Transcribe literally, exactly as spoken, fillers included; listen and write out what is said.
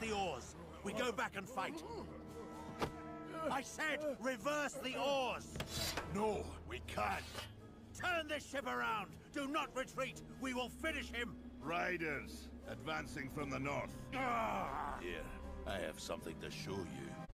the oars. We go back and fight. I said, reverse the oars! No, we can't. Turn this ship around! Do not retreat! We will finish him! Riders, advancing from the north. Ah! Here, I have something to show you.